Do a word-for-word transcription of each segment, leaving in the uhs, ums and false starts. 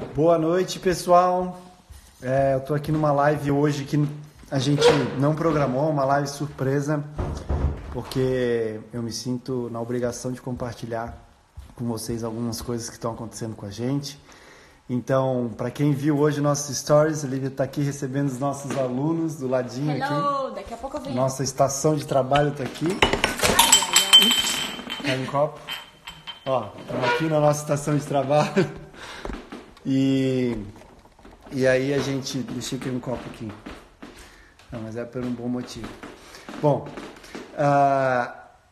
Boa noite, pessoal. É, eu tô aqui numa live hoje que a gente não programou, uma live surpresa, porque eu me sinto na obrigação de compartilhar com vocês algumas coisas que estão acontecendo com a gente. Então, para quem viu hoje nossos stories, a Lívia está aqui recebendo os nossos alunos do ladinho. Hello, aqui. daqui a pouco eu venho. Nossa estação de trabalho está aqui. Tá um copo. Ó, estamos aqui na nossa estação de trabalho. E, e aí a gente... Deixa eu aqui um copo aqui. Não, mas é por um bom motivo. Bom, uh...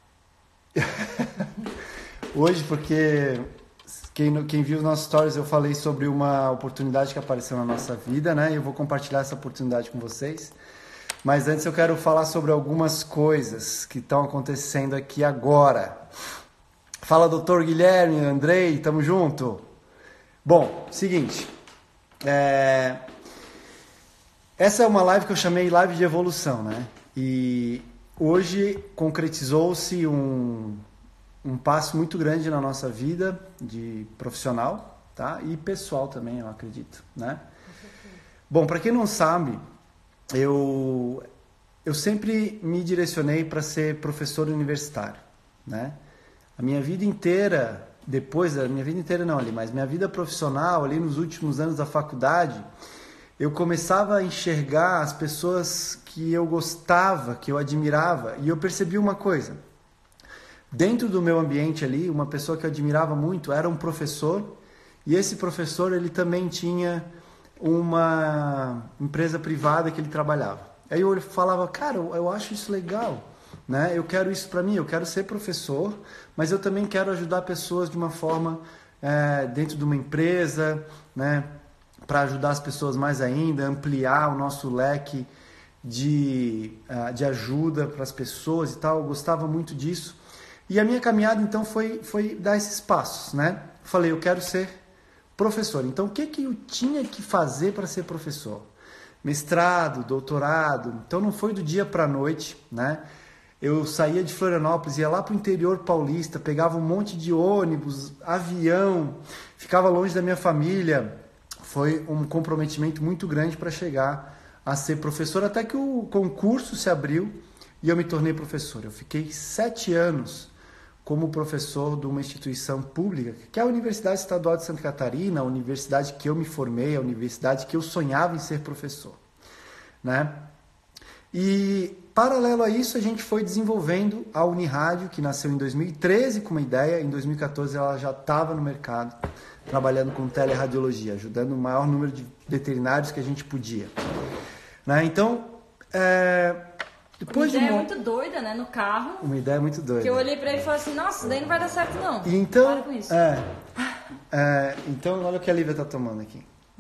hoje porque quem, quem viu os nossos stories eu falei sobre uma oportunidade que apareceu na nossa vida, né? E eu vou compartilhar essa oportunidade com vocês. Mas antes eu quero falar sobre algumas coisas que estão acontecendo aqui agora. Fala, doutor Guilherme, Andrei, tamo junto? Bom, seguinte, é... essa é uma live que eu chamei live de evolução, né? E hoje concretizou-se um, um passo muito grande na nossa vida de profissional, tá? E pessoal também, eu acredito, né? Bom, para quem não sabe, eu, eu sempre me direcionei para ser professor universitário, né? A minha vida inteira... Depois da minha vida inteira não ali, mas minha vida profissional ali nos últimos anos da faculdade, eu começava a enxergar as pessoas que eu gostava, que eu admirava, e eu percebi uma coisa. Dentro do meu ambiente ali, uma pessoa que eu admirava muito era um professor, e esse professor ele também tinha uma empresa privada que ele trabalhava. Aí eu falava, cara, eu acho isso legal. Né? Eu quero isso para mim, eu quero ser professor, mas eu também quero ajudar pessoas de uma forma é, dentro de uma empresa, né? Para ajudar as pessoas mais ainda, ampliar o nosso leque de, uh, de ajuda para as pessoas e tal. Eu gostava muito disso. E a minha caminhada então foi, foi dar esses passos, né? Falei, eu quero ser professor. Então o que, que eu tinha que fazer para ser professor? Mestrado, doutorado. Então não foi do dia para a noite, né? Eu saía de Florianópolis, ia lá para o interior paulista, pegava um monte de ônibus, avião, ficava longe da minha família. Foi um comprometimento muito grande para chegar a ser professor, até que o concurso se abriu e eu me tornei professor. Eu fiquei sete anos como professor de uma instituição pública, que é a Universidade Estadual de Santa Catarina, a universidade que eu me formei, a universidade que eu sonhava em ser professor, né? E paralelo a isso, a gente foi desenvolvendo a Unirádio, que nasceu em dois mil e treze com uma ideia. Em dois mil e quatorze ela já estava no mercado, trabalhando com teleradiologia, ajudando o maior número de veterinários que a gente podia. Né? Então, é... depois uma ideia de uma... muito doida, né? No carro. Uma ideia muito doida. Que eu olhei pra ele e falei assim, nossa, isso daí não vai dar certo não. E então, para com isso. É, é, então, olha o que a Lívia está tomando aqui.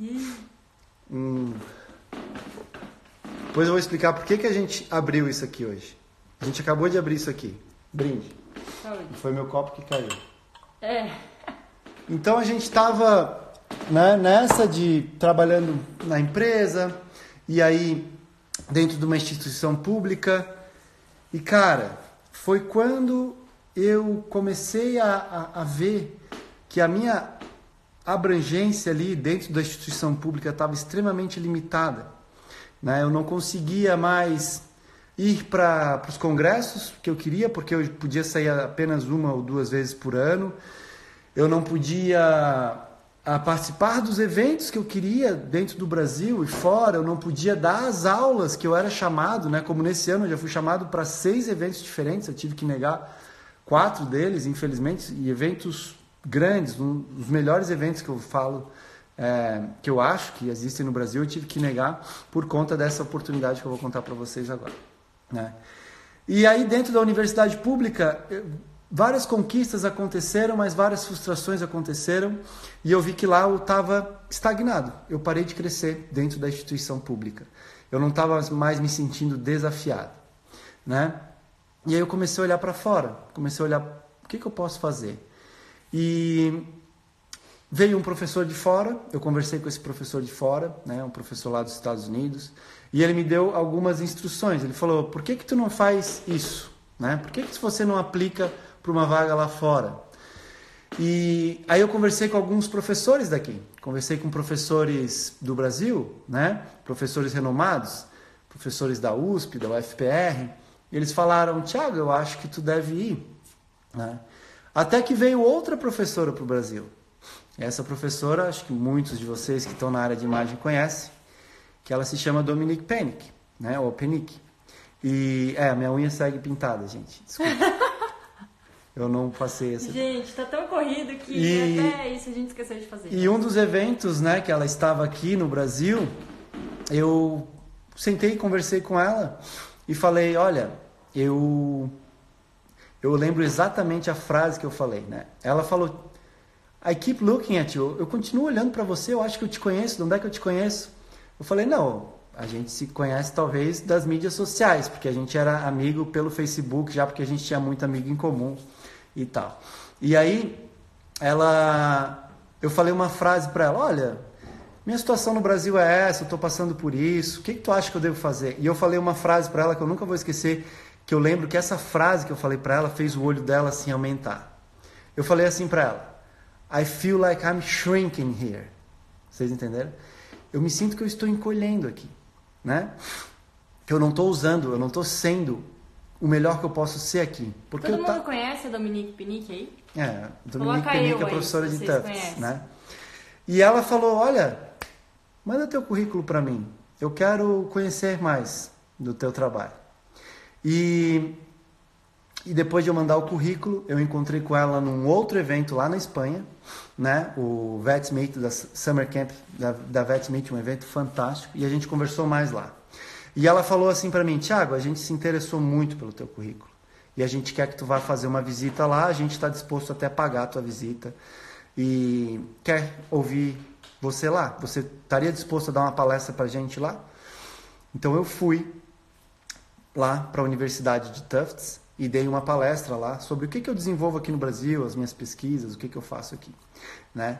hum... Depois eu vou explicar por que, que a gente abriu isso aqui hoje. A gente acabou de abrir isso aqui. Brinde. Saúde. Foi meu copo que caiu. É. Então a gente estava, né, nessa de trabalhando na empresa e aí dentro de uma instituição pública. E cara, foi quando eu comecei a, a, a ver que a minha abrangência ali dentro da instituição pública estava extremamente limitada. Né? Eu não conseguia mais ir para os congressos que eu queria, porque eu podia sair apenas uma ou duas vezes por ano. Eu não podia a, participar dos eventos que eu queria dentro do Brasil e fora. Eu não podia dar as aulas que eu era chamado, né? Como nesse ano eu já fui chamado para seis eventos diferentes. Eu tive que negar quatro deles, infelizmente, e eventos grandes, um dos melhores eventos que eu falo, É, que eu acho que existem no Brasil, eu tive que negar por conta dessa oportunidade que eu vou contar para vocês agora, né? E aí dentro da universidade pública, eu, várias conquistas aconteceram, mas várias frustrações aconteceram, e eu vi que lá eu estava estagnado, eu parei de crescer dentro da instituição pública, eu não estava mais me sentindo desafiado, né? E aí eu comecei a olhar para fora, comecei a olhar, o que, que eu posso fazer? E veio um professor de fora, eu conversei com esse professor de fora, né, um professor lá dos Estados Unidos, e ele me deu algumas instruções. Ele falou, por que que tu não faz isso? Né? Por que que você não aplica para uma vaga lá fora? E aí eu conversei com alguns professores daqui. Conversei com professores do Brasil, né? Professores renomados, professores da U S P, da U F P R. E eles falaram, Thiago, eu acho que tu deve ir. Né? Até que veio outra professora para o Brasil. Essa professora, acho que muitos de vocês que estão na área de imagem conhecem, que ela se chama Dominique Penick, né? Ou Penick. E, é, a minha unha segue pintada, gente. Desculpa. Eu não passei essa... Gente, tá tão corrido que e, até isso a gente esqueceu de fazer. E um dos eventos, né, que ela estava aqui no Brasil, eu sentei e conversei com ela e falei, olha, eu, eu lembro exatamente a frase que eu falei, né? Ela falou, I keep looking at you. Eu continuo olhando para você, eu acho que eu te conheço. De onde é que eu te conheço? Eu falei, não, a gente se conhece talvez das mídias sociais, porque a gente era amigo pelo Facebook, já porque a gente tinha muito amigo em comum e tal. E aí, ela, eu falei uma frase para ela, olha, minha situação no Brasil é essa, eu estou passando por isso, o que, que tu acha que eu devo fazer? E eu falei uma frase para ela que eu nunca vou esquecer, que eu lembro que essa frase que eu falei para ela fez o olho dela assim aumentar. Eu falei assim para ela, I feel like I'm shrinking here. Vocês entenderam? Eu me sinto que eu estou encolhendo aqui, né? Que eu não estou usando, eu não estou sendo o melhor que eu posso ser aqui. Porque Todo eu mundo ta... conhece a Dominique Penick aí? É, Dominique Coloca Penick eu é professora aí, de vocês Tufts, conhecem. né? E ela falou, olha, manda teu currículo para mim. Eu quero conhecer mais do teu trabalho. E, e depois de eu mandar o currículo, eu encontrei com ela num outro evento lá na Espanha, né? O Vets Meet, da Summer Camp da, da Vets Meet, um evento fantástico. E a gente conversou mais lá. E ela falou assim para mim, Thiago, a gente se interessou muito pelo teu currículo. E a gente quer que tu vá fazer uma visita lá, a gente está disposto até a pagar a tua visita. E quer ouvir você lá? Você estaria disposto a dar uma palestra para a gente lá? Então eu fui lá para a Universidade de Tufts e dei uma palestra lá sobre o que, que eu desenvolvo aqui no Brasil, as minhas pesquisas, o que, que eu faço aqui, né?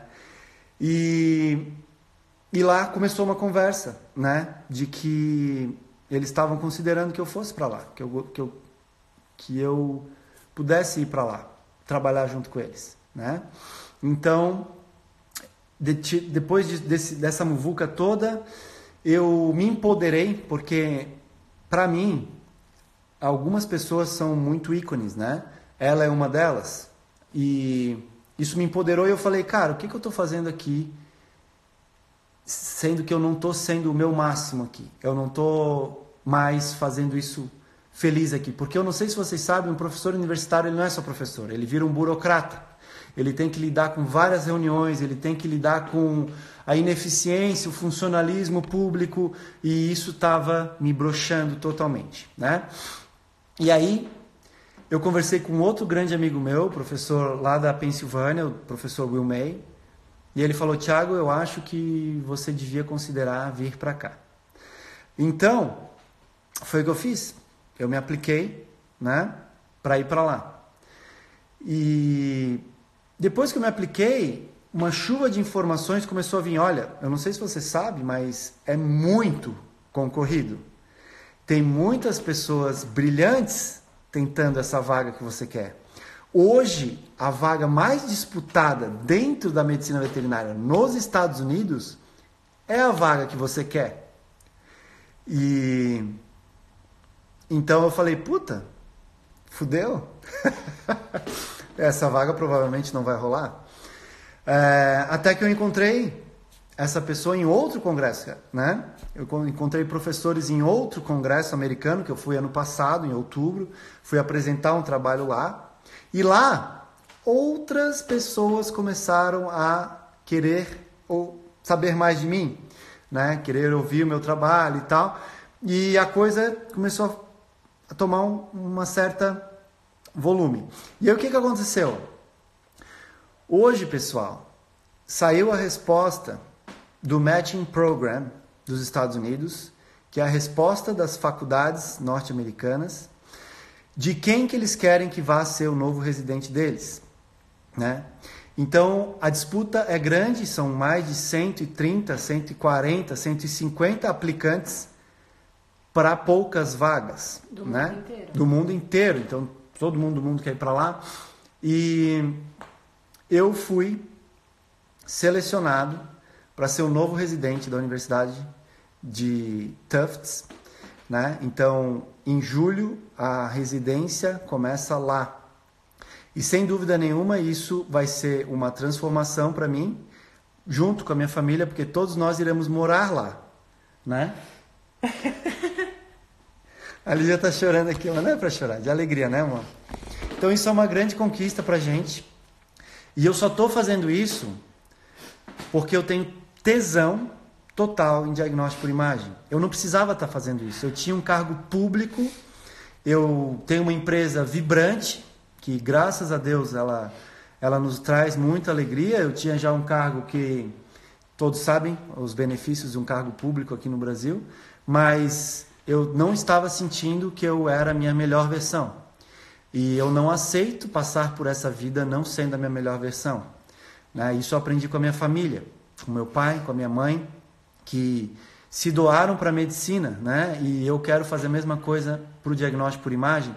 E, e lá começou uma conversa, né? De que eles estavam considerando que eu fosse para lá, que eu, que, eu, que eu pudesse ir para lá, trabalhar junto com eles, né? Então, de, depois de, desse, dessa muvuca toda, eu me empoderei, porque, para mim, algumas pessoas são muito ícones, né? Ela é uma delas. E isso me empoderou e eu falei, cara, o que, que eu estou fazendo aqui, sendo que eu não estou sendo o meu máximo aqui? Eu não estou mais fazendo isso feliz aqui. Porque eu não sei se vocês sabem, um professor universitário ele não é só professor, ele vira um burocrata. Ele tem que lidar com várias reuniões, ele tem que lidar com a ineficiência, o funcionalismo público, e isso estava me broxando totalmente, né? E aí, eu conversei com outro grande amigo meu, professor lá da Pensilvânia, o professor Will May, e ele falou, Thiago, eu acho que você devia considerar vir para cá. Então, foi o que eu fiz. Eu me apliquei, né, para ir para lá. E depois que eu me apliquei, uma chuva de informações começou a vir. Olha, eu não sei se você sabe, mas é muito concorrido. Tem muitas pessoas brilhantes tentando essa vaga que você quer. Hoje, a vaga mais disputada dentro da medicina veterinária nos Estados Unidos é a vaga que você quer. E então eu falei, puta, fudeu. Essa vaga provavelmente não vai rolar. É, até que eu encontrei essa pessoa em outro congresso, né? Eu encontrei professores em outro congresso americano, que eu fui ano passado, em outubro, fui apresentar um trabalho lá, e lá outras pessoas começaram a querer ou saber mais de mim, né? Querer ouvir o meu trabalho e tal, e a coisa começou a tomar um, uma certa volume. E aí o que, que aconteceu? Hoje, pessoal, saiu a resposta do Matching Program dos Estados Unidos, que é a resposta das faculdades norte-americanas, de quem que eles querem que vá ser o novo residente deles, né? Então, a disputa é grande, são mais de cento e trinta, cento e quarenta, cento e cinquenta aplicantes para poucas vagas, Do né? mundo inteiro. Do mundo inteiro. Então, todo mundo do mundo quer ir para lá. E, eu fui selecionado para ser o novo residente da Universidade de Tufts, né? Então, em julho, a residência começa lá. E sem dúvida nenhuma, isso vai ser uma transformação para mim, junto com a minha família, porque todos nós iremos morar lá, né? A Lígia tá chorando aqui, mas não é para chorar, de alegria, né, amor? Então, isso é uma grande conquista pra gente. E eu só tô fazendo isso porque eu tenho tesão total em diagnóstico por imagem. Eu não precisava estar fazendo isso. Eu tinha um cargo público, eu tenho uma empresa vibrante, que graças a Deus ela, ela nos traz muita alegria. Eu tinha já um cargo que todos sabem os benefícios de um cargo público aqui no Brasil, mas eu não estava sentindo que eu era a minha melhor versão. E eu não aceito passar por essa vida não sendo a minha melhor versão. Né? Isso eu aprendi com a minha família, com meu pai, com a minha mãe, que se doaram para a medicina, né? E eu quero fazer a mesma coisa para o diagnóstico por imagem.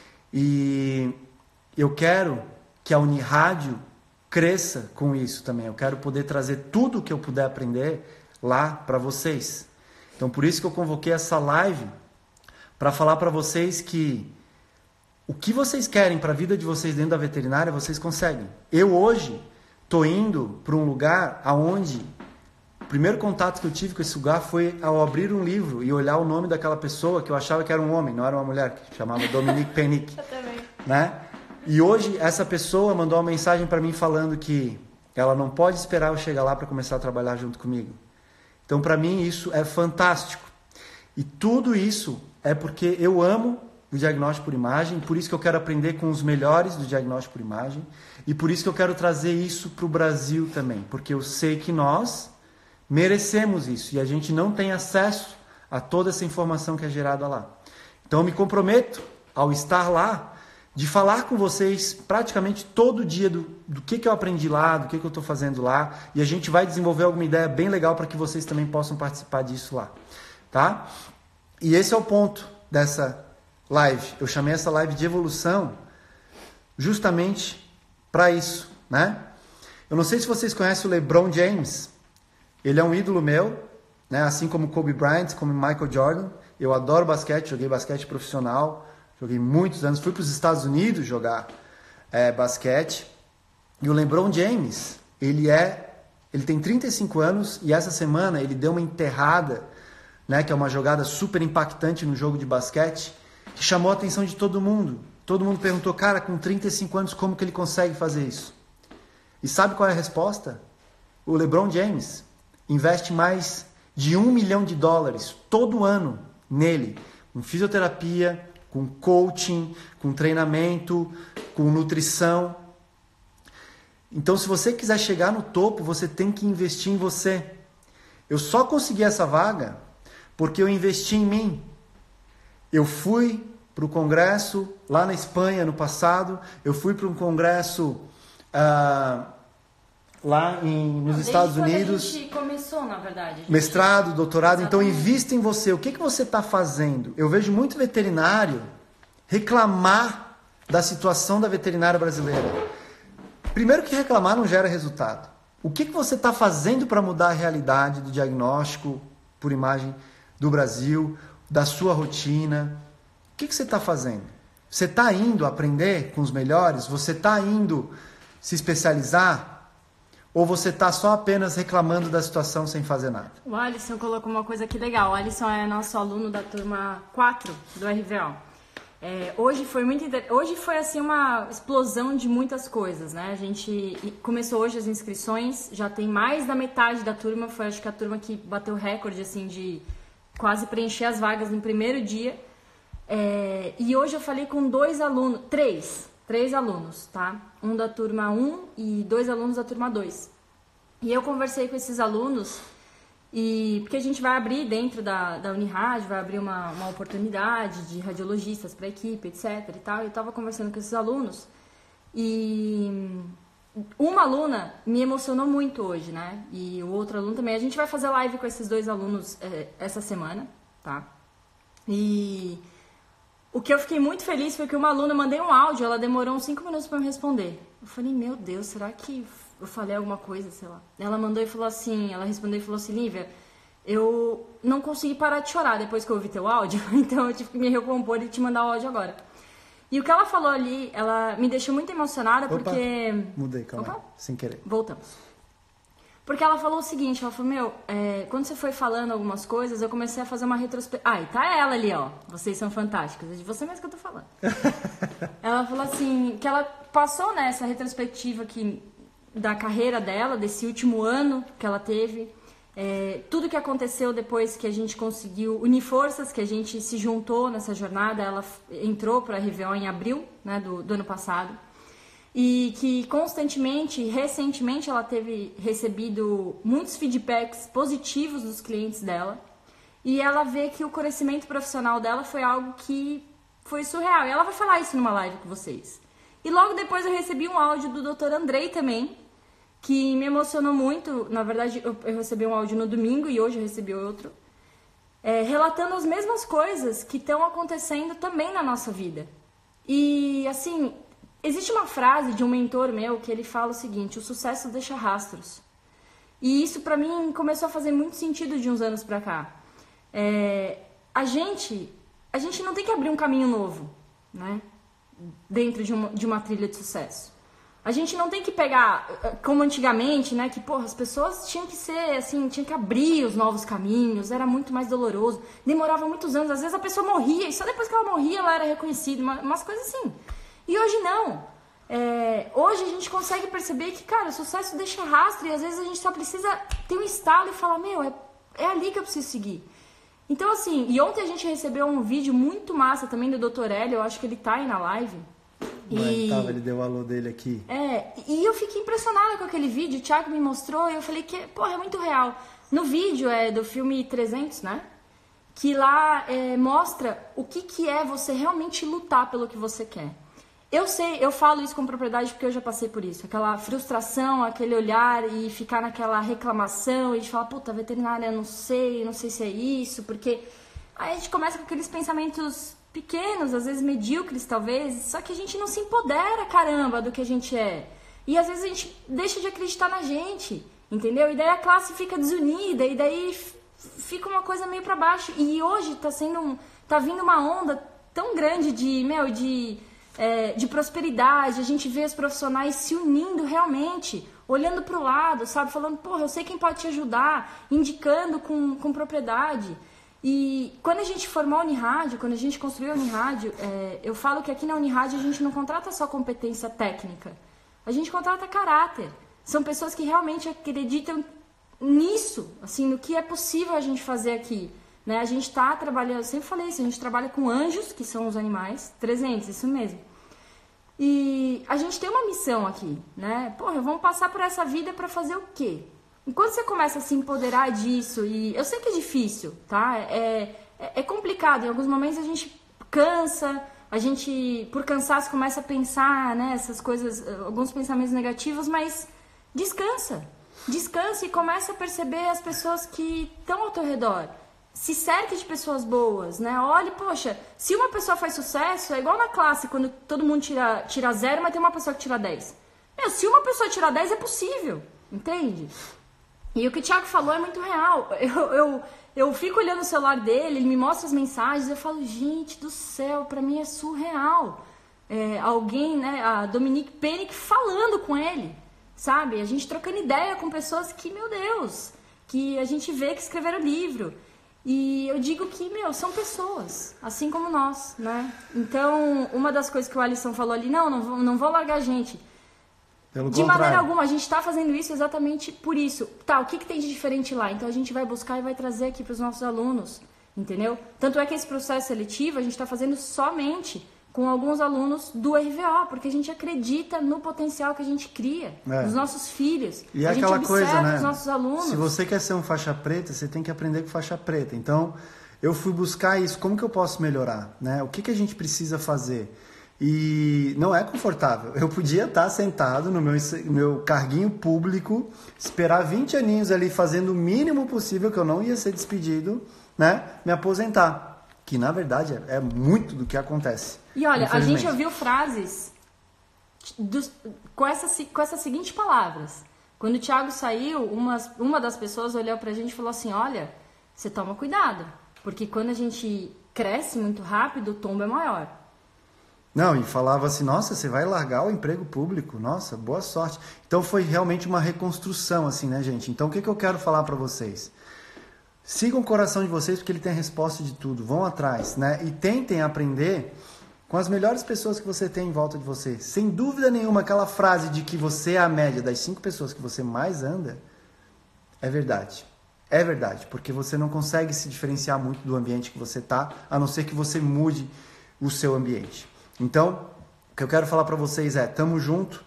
E eu quero que a Unirádio cresça com isso também. Eu quero poder trazer tudo o que eu puder aprender lá para vocês. Então, por isso que eu convoquei essa live para falar para vocês que o que vocês querem para a vida de vocês dentro da veterinária, vocês conseguem. Eu hoje estou indo para um lugar aonde o primeiro contato que eu tive com esse lugar foi ao abrir um livro e olhar o nome daquela pessoa que eu achava que era um homem, não era uma mulher, que chamava Dominique Penick. Eu também. Né? E hoje essa pessoa mandou uma mensagem para mim falando que ela não pode esperar eu chegar lá para começar a trabalhar junto comigo. Então, para mim, isso é fantástico. E tudo isso é porque eu amo o diagnóstico por imagem, por isso que eu quero aprender com os melhores do diagnóstico por imagem, e por isso que eu quero trazer isso para o Brasil também, porque eu sei que nós merecemos isso, e a gente não tem acesso a toda essa informação que é gerada lá. Então, eu me comprometo, ao estar lá, de falar com vocês praticamente todo dia do, do que, que eu aprendi lá, do que, que eu estou fazendo lá, e a gente vai desenvolver alguma ideia bem legal para que vocês também possam participar disso lá, tá? E esse é o ponto dessa live. Eu chamei essa live de evolução justamente para isso, né? Eu não sei se vocês conhecem o LeBron James. Ele é um ídolo meu, né? Assim como Kobe Bryant, como Michael Jordan. Eu adoro basquete, joguei basquete profissional. Joguei muitos anos, fui para os Estados Unidos jogar é, basquete. E o LeBron James, ele é, ele tem trinta e cinco anos e essa semana ele deu uma enterrada, né, que é uma jogada super impactante no jogo de basquete, que chamou a atenção de todo mundo. Todo mundo perguntou, cara, com trinta e cinco anos, como que ele consegue fazer isso? E sabe qual é a resposta? O LeBron James investe mais de um milhão de dólares todo ano nele, com fisioterapia, com coaching, com treinamento, com nutrição. Então, se você quiser chegar no topo, você tem que investir em você. Eu só consegui essa vaga porque eu investi em mim. Eu fui para o congresso lá na Espanha no passado, eu fui para um congresso uh, lá em, nos Desde Estados quando Unidos. A gente começou, na verdade. Gente... Mestrado, doutorado. Exatamente. Então invista em você. O que, que você está fazendo? Eu vejo muito veterinário reclamar da situação da veterinária brasileira. Primeiro que reclamar não gera resultado. O que, que você está fazendo para mudar a realidade do diagnóstico por imagem do Brasil, da sua rotina? O que, que você está fazendo? Você está indo aprender com os melhores? Você está indo se especializar? Ou você está só apenas reclamando da situação sem fazer nada? O Alisson colocou uma coisa aqui legal. O Alisson é nosso aluno da turma quatro do R V O. É, hoje foi muito inter... hoje foi assim uma explosão de muitas coisas, né? A gente começou hoje as inscrições, já tem mais da metade da turma, foi acho que a turma que bateu recorde assim de quase preencher as vagas no primeiro dia. É, e hoje eu falei com dois alunos, três, três alunos, tá? Um da turma um e dois alunos da turma dois. E eu conversei com esses alunos, e porque a gente vai abrir dentro da, da Unirádio, vai abrir uma, uma oportunidade de radiologistas para a equipe, etc e tal. Eu estava conversando com esses alunos e uma aluna me emocionou muito hoje, né? E o outro aluno também. A gente vai fazer live com esses dois alunos é, essa semana, tá? E o que eu fiquei muito feliz foi que uma aluna, eu mandei um áudio, ela demorou uns cinco minutos para me responder. Eu falei, meu Deus, será que eu falei alguma coisa, sei lá. Ela mandou e falou assim, ela respondeu e falou assim, Lívia, eu não consegui parar de chorar depois que eu ouvi teu áudio, então eu tive que me recompor e te mandar o áudio agora. E o que ela falou ali, ela me deixou muito emocionada. Opa, porque... mudei, calma. Opa. Sem querer. Voltamos. Porque ela falou o seguinte, ela falou, meu, é, quando você foi falando algumas coisas, eu comecei a fazer uma retrospectiva. Ah, e tá ela ali, ó, vocês são fantásticos, é de você mesmo que eu tô falando. Ela falou assim, que ela passou nessa retrospectiva aqui da carreira dela, desse último ano que ela teve, é, tudo que aconteceu depois que a gente conseguiu unir forças, que a gente se juntou nessa jornada, ela entrou para a R V O em abril, né, do, do ano passado, e que constantemente, recentemente, ela teve recebido muitos feedbacks positivos dos clientes dela, e ela vê que o crescimento profissional dela foi algo que foi surreal, e ela vai falar isso numa live com vocês. E logo depois eu recebi um áudio do doutor Andrei também, que me emocionou muito. Na verdade, eu, eu recebi um áudio no domingo e hoje eu recebi outro, é, relatando as mesmas coisas que estão acontecendo também na nossa vida. E, assim, existe uma frase de um mentor meu que ele fala o seguinte, o sucesso deixa rastros. E isso, pra mim, começou a fazer muito sentido de uns anos pra cá. É, a gente, a gente não tem que abrir um caminho novo, né, dentro de uma, de uma trilha de sucesso. A gente não tem que pegar, como antigamente, né, que, porra, as pessoas tinham que ser, assim, tinham que abrir os novos caminhos, era muito mais doloroso, demorava muitos anos, às vezes a pessoa morria, e só depois que ela morria ela era reconhecida, umas coisas assim. E hoje não. É, hoje a gente consegue perceber que, cara, o sucesso deixa rastro, e às vezes a gente só precisa ter um estalo e falar, meu, é, é ali que eu preciso seguir. Então, assim, e ontem a gente recebeu um vídeo muito massa também do doutor Hélio, eu acho que ele tá aí na live. E... Tava, ele deu o alô dele aqui. É, e eu fiquei impressionada com aquele vídeo, o Thiago me mostrou e eu falei que, porra, é muito real. No vídeo é do filme trezentos, né? Que lá é, mostra o que, que é você realmente lutar pelo que você quer. Eu sei, eu falo isso com propriedade porque eu já passei por isso. Aquela frustração, aquele olhar e ficar naquela reclamação e de falar, puta, veterinária, eu não sei, não sei se é isso, porque aí a gente começa com aqueles pensamentos pequenos, às vezes medíocres talvez, só que a gente não se empodera, caramba, do que a gente é. E às vezes a gente deixa de acreditar na gente, entendeu? E daí a classe fica desunida, e daí fica uma coisa meio pra baixo. E hoje tá sendo um, tá vindo uma onda tão grande de, meu, de, é, de prosperidade, a gente vê os profissionais se unindo realmente, olhando pro lado, sabe? Falando, porra, eu sei quem pode te ajudar, indicando com, com propriedade. E quando a gente formou a Unirádio, quando a gente construiu a Unirádio, é, eu falo que aqui na Unirádio a gente não contrata só competência técnica, a gente contrata caráter. São pessoas que realmente acreditam nisso, assim, no que é possível a gente fazer aqui. Né? A gente está trabalhando, eu sempre falei isso, a gente trabalha com anjos, que são os animais, trezentos, isso mesmo. E a gente tem uma missão aqui, né? Porra, vamos passar por essa vida para fazer o quê? Enquanto você começa a se empoderar disso, e eu sei que é difícil, tá? É, é, é complicado, em alguns momentos a gente cansa, a gente, por cansaço, começa a pensar, né, essas coisas, alguns pensamentos negativos, mas descansa, descansa e começa a perceber as pessoas que estão ao teu redor. Se cerque de pessoas boas, né? Olhe, poxa, se uma pessoa faz sucesso, é igual na classe, quando todo mundo tira, tira zero, mas tem uma pessoa que tira dez. Meu, se uma pessoa tira dez, é possível, entende? E o que o Thiago falou é muito real. Eu, eu, eu fico olhando o celular dele, ele me mostra as mensagens, eu falo, gente do céu, pra mim é surreal. É, alguém, né, a Dominique Penick falando com ele, sabe? A gente trocando ideia com pessoas que, meu Deus, que a gente vê que escreveram livro. E eu digo que, meu, são pessoas, assim como nós, né? Então, uma das coisas que o Alisson falou ali, não, não vou, não vou largar a gente. Pelo de contrário. maneira alguma, a gente está fazendo isso exatamente por isso. Tá, o que, que tem de diferente lá? Então a gente vai buscar e vai trazer aqui para os nossos alunos, entendeu? Tanto é que esse processo seletivo a gente está fazendo somente com alguns alunos do R V O, porque a gente acredita no potencial que a gente cria, é. nos nossos filhos. E é a gente aquela observa coisa, né? os nossos alunos. Se você quer ser um faixa preta, você tem que aprender com faixa preta. Então, eu fui buscar isso. Como que eu posso melhorar? Né? O que, que a gente precisa fazer? E não é confortável. Eu podia estar sentado no meu, meu carguinho público, esperar vinte aninhos ali fazendo o mínimo possível, que eu não ia ser despedido, né? Me aposentar. que na verdade é, é muito do que acontece. E olha, a gente ouviu frases dos, com, essa, com essas seguintes palavras. Quando o Thiago saiu, uma, uma das pessoas olhou pra gente e falou assim, olha, você toma cuidado, porque quando a gente cresce muito rápido, o tombo é maior. Não, e falava assim, nossa, você vai largar o emprego público, nossa, boa sorte. Então foi realmente uma reconstrução, assim, né, gente? Então o que, que eu quero falar pra vocês? Sigam o coração de vocês, porque ele tem a resposta de tudo, vão atrás, né? E tentem aprender com as melhores pessoas que você tem em volta de você. Sem dúvida nenhuma, aquela frase de que você é a média das cinco pessoas que você mais anda, é verdade. É verdade, porque você não consegue se diferenciar muito do ambiente que você tá, a não ser que você mude o seu ambiente. Então, o que eu quero falar para vocês é, tamo junto,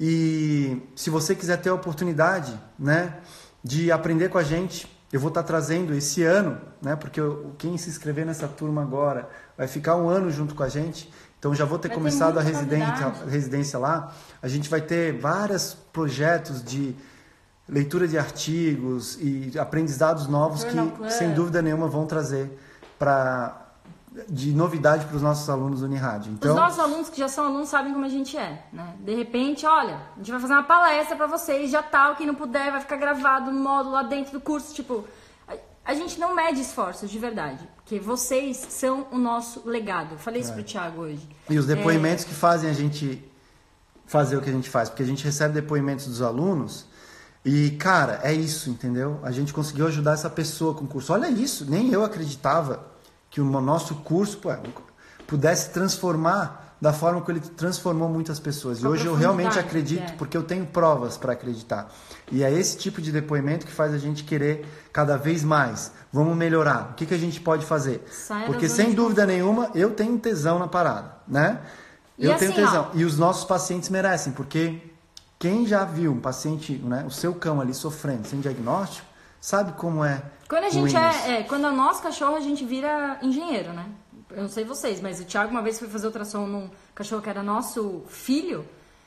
e se você quiser ter a oportunidade, né, de aprender com a gente, eu vou estar trazendo esse ano, né, porque eu, quem se inscrever nessa turma agora vai ficar um ano junto com a gente, então já vou ter vai começado ter a residência, a residência lá, a gente vai ter vários projetos de leitura de artigos e aprendizados novos que, sem dúvida nenhuma, vão trazer para... de novidade para os nossos alunos do Unirádio. Então, os nossos alunos que já são alunos sabem como a gente é, né? De repente, olha, a gente vai fazer uma palestra para vocês, já tal, quem não puder vai ficar gravado no módulo lá dentro do curso, tipo, a, a gente não mede esforços de verdade, porque vocês são o nosso legado. Eu falei isso é. pro Thiago hoje. E os depoimentos é... que fazem a gente fazer o que a gente faz, porque a gente recebe depoimentos dos alunos e, cara, é isso, entendeu? A gente conseguiu ajudar essa pessoa com o curso. Olha isso, nem eu acreditava que o nosso curso pô, pudesse transformar da forma que ele transformou muitas pessoas. E hoje eu realmente acredito, é. porque eu tenho provas para acreditar. E é esse tipo de depoimento que faz a gente querer cada vez mais. Vamos melhorar. O que, que a gente pode fazer? Saia porque, sem dúvida nenhuma, eu tenho tesão na parada, né? E eu assim, tenho tesão. Ó, e os nossos pacientes merecem, porque quem já viu um paciente, né, o seu cão ali sofrendo sem diagnóstico, sabe como é. Quando a gente é, é, quando é nosso cachorro, a gente vira engenheiro, né? Eu não sei vocês, mas o Thiago uma vez foi fazer ultrassom num cachorro que era nosso filho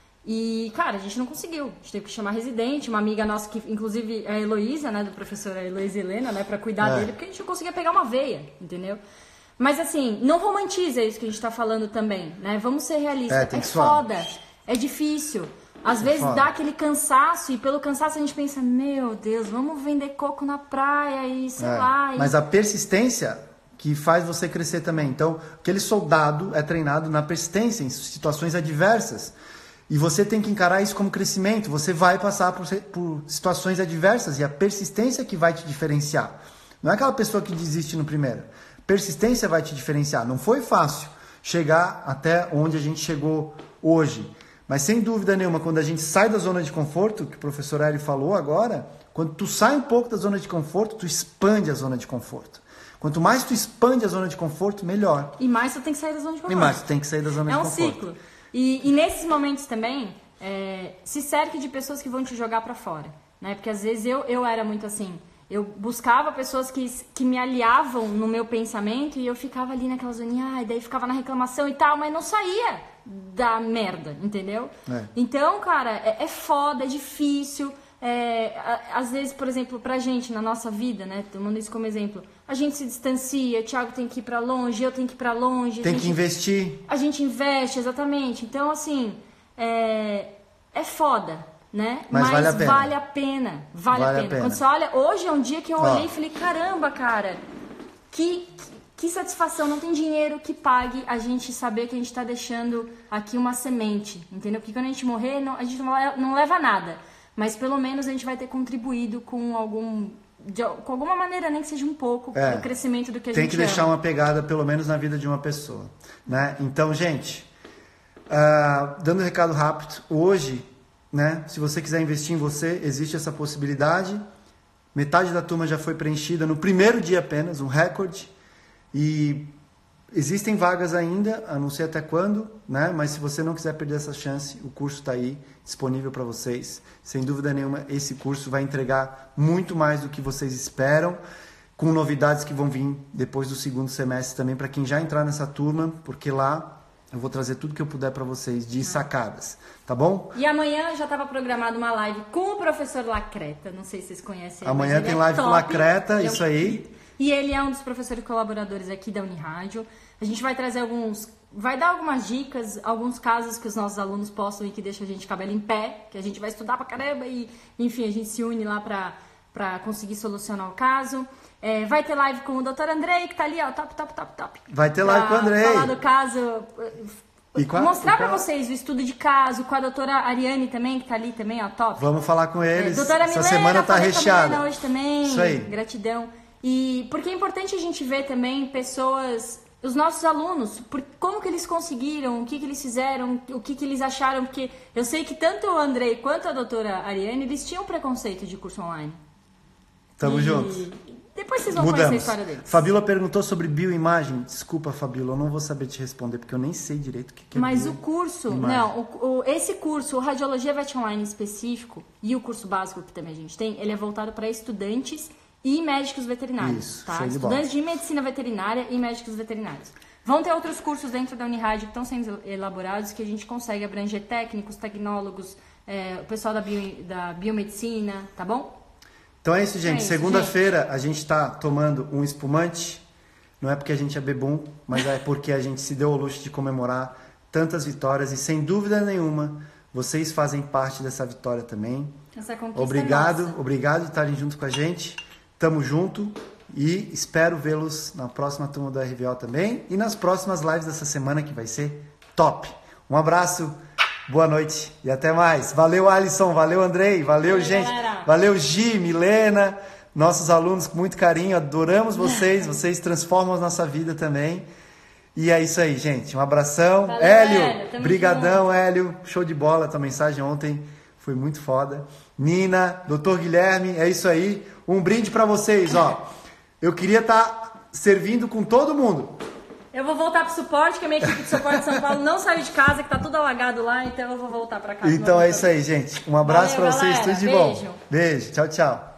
e, cara, a gente não conseguiu. A gente teve que chamar residente, uma amiga nossa que, inclusive, é a Heloísa, né, do professor Heloísa Helena, né, pra cuidar é. dele, porque a gente não conseguia pegar uma veia, entendeu? Mas, assim, não romantiza isso que a gente tá falando também, né? Vamos ser realistas. É, tem que é foda, é difícil. Às vezes foda. dá aquele cansaço e pelo cansaço a gente pensa, meu Deus, vamos vender coco na praia e sei é, lá. E... Mas a persistência que faz você crescer também. Então, aquele soldado é treinado na persistência, em situações adversas. E você tem que encarar isso como crescimento. Você vai passar por, por situações adversas e a persistência que vai te diferenciar. Não é aquela pessoa que desiste no primeiro. Persistência vai te diferenciar. Não foi fácil chegar até onde a gente chegou hoje. Mas sem dúvida nenhuma, quando a gente sai da zona de conforto, que o professor Hélio falou agora, quando tu sai um pouco da zona de conforto, tu expande a zona de conforto. Quanto mais tu expande a zona de conforto, melhor. E mais tu tem que sair da zona de conforto. E mais tu tem que sair da zona é de um conforto. É um ciclo. E, e nesses momentos também, é, se cerque de pessoas que vão te jogar pra fora. Né? Porque às vezes eu, eu era muito assim... Eu buscava pessoas que, que me aliavam no meu pensamento e eu ficava ali naquela zoninha, e daí ficava na reclamação e tal, mas não saía da merda, entendeu? É. Então, cara, é, é foda, é difícil. É, às vezes, por exemplo, pra gente, na nossa vida, né, tomando isso como exemplo, a gente se distancia, o Thiago tem que ir pra longe, eu tenho que ir pra longe. Tem gente, que investir. A gente investe, exatamente. Então, assim, é, é foda. Né? Mas, Mas vale a pena. Vale a pena. Vale, vale a, pena. a pena. Quando você olha, hoje é um dia que eu olhei oh. e falei, caramba, cara, que, que satisfação. Não tem dinheiro que pague a gente saber que a gente está deixando aqui uma semente, entendeu? Porque quando a gente morrer, não, a gente não, não leva nada. Mas pelo menos a gente vai ter contribuído com algum... De, com alguma maneira, nem que seja um pouco, é, para o crescimento do que a tem gente que deixar ama. uma pegada, pelo menos, na vida de uma pessoa. Né? Então, gente, uh, dando um recado rápido, hoje... Né? Se você quiser investir em você, existe essa possibilidade. Metade da turma já foi preenchida no primeiro dia apenas, um recorde. E existem vagas ainda, a não sei até quando, né? Mas se você não quiser perder essa chance, o curso está aí, disponível para vocês. Sem dúvida nenhuma, esse curso vai entregar muito mais do que vocês esperam, com novidades que vão vir depois do segundo semestre também, para quem já entrar nessa turma, porque lá Eu vou trazer tudo que eu puder para vocês de sacadas, tá bom? E amanhã já estava programada uma live com o professor Lacreta, não sei se vocês conhecem. Amanhã tem live com o Lacreta, isso aí. E ele é um dos professores colaboradores aqui da Unirádio. A gente vai trazer alguns, vai dar algumas dicas, alguns casos que os nossos alunos postam e que deixam a gente cabelo em pé, que a gente vai estudar pra caramba e, enfim, a gente se une lá pra, pra conseguir solucionar o caso. É, vai ter live com o doutor Andrei, que tá ali, ó, top, top, top, top. Vai ter live com o Andrei. Falar do caso, e qual, mostrar e qual... pra vocês o estudo de caso, com a doutora Ariane também, que tá ali também, ó, top. Vamos falar com eles. É, doutora Essa Milena, semana tá recheada. Hoje também. Isso aí. Gratidão. E porque é importante a gente ver também pessoas, os nossos alunos, por, como que eles conseguiram, o que que eles fizeram, o que que eles acharam, porque eu sei que tanto o Andrei quanto a doutora Ariane, eles tinham preconceito de curso online. Tamo e... junto. Depois vocês vão Mudamos. conhecer a história deles. Fabíola perguntou sobre bioimagem. Desculpa, Fabíola, eu não vou saber te responder, porque eu nem sei direito o que, que é Mas bio... o curso, imagem. não, o, o, esse curso, o Radiologia Vet Online específico, e o curso básico que também a gente tem, ele é voltado para estudantes e médicos veterinários. Isso, tá? show de Estudantes bola. de medicina veterinária e médicos veterinários. Vão ter outros cursos dentro da Unirádio que estão sendo elaborados, que a gente consegue abranger técnicos, tecnólogos, é, o pessoal da, bio, da biomedicina, tá bom? Então é isso, gente. É isso, Segunda-feira a gente está tomando um espumante. Não é porque a gente é bebum, mas é porque a gente se deu ao luxo de comemorar tantas vitórias. E sem dúvida nenhuma, vocês fazem parte dessa vitória também. Essa conquista Obrigado, é nossa. obrigado de estarem junto com a gente. Tamo junto e espero vê-los na próxima turma do R V O também. E nas próximas lives dessa semana, que vai ser top. Um abraço. Boa noite e até mais. Valeu, Alisson. Valeu, Andrei. Valeu, Valeu, gente. galera. Valeu, Gi, Milena. Nossos alunos com muito carinho. Adoramos vocês. Vocês transformam a nossa vida também. E é isso aí, gente. Um abração. Valeu, Hélio. Hélio. Brigadão, Hélio. Show de bola. Tua mensagem ontem foi muito foda. Nina, doutor Guilherme. É isso aí. Um brinde pra vocês, ó. Eu queria estar servindo com todo mundo. Eu vou voltar pro suporte, que a minha equipe de suporte de São Paulo não saiu de casa, que tá tudo alagado lá, então eu vou voltar pra casa. Então é isso aí, gente. Um abraço Valeu, pra vocês, galera. tudo de Beijo. bom. Beijo, tchau, tchau.